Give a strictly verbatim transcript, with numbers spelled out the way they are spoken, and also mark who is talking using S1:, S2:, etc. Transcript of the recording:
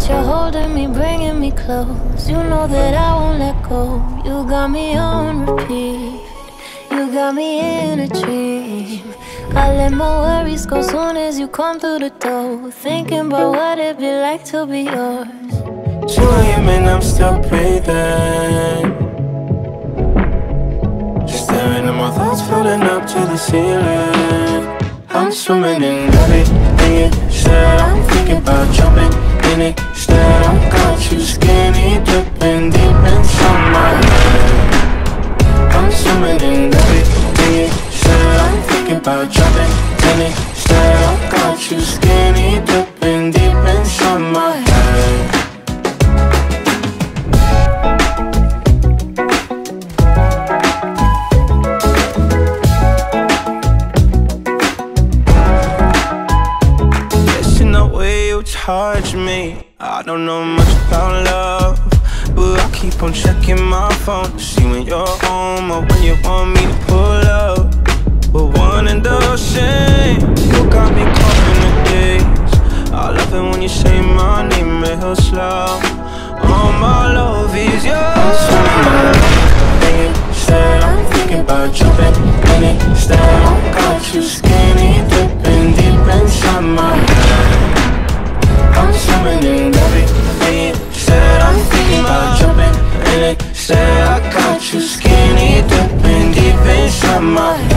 S1: you're holding me, bringing me close. You know that I won't let go. You got me on repeat. You got me in a dream. I let my worries go soon as you come through the door. Thinking about what it'd be like to be yours.
S2: two a m and I'm still breathing. Just staring at my thoughts floating up to the ceiling. I'm swimming in everything you said. I'm thinking about jumping in it. Instead I got you skinny dipping deep inside my head. I'm swimming in everything you said. I'm thinking about jumping in it. Instead I got you skinny dipping deep inside my head. Charge me. I don't know much about love, but I keep on checking my phone to see when you're home or when you want me to pull up. But one and the same, you got me caught in the days. I love it when you say my name real slow. All my love is yours. I'm thinking about jumping in it. Instead I got you skinny dipping deep inside my head. I'm swimming in everything you said. I'm thinking about jumping in it. Said I got you skinny dipping deep inside my head.